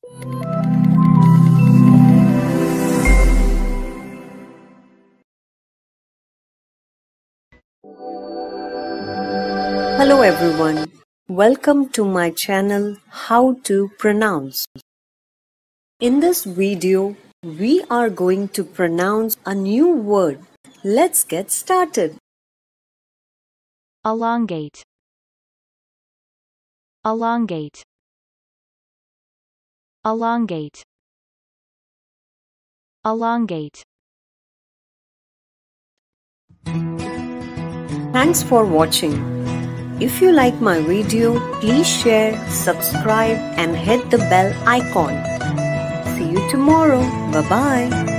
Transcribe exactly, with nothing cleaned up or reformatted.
Hello everyone, welcome to my channel How to Pronounce. In this video, we are going to pronounce a new word. Let's get started. Elongate. Elongate. Elongate. Elongate. Thanks for watching. If you like my video, please share, subscribe and hit the bell icon. See you tomorrow. Bye-bye.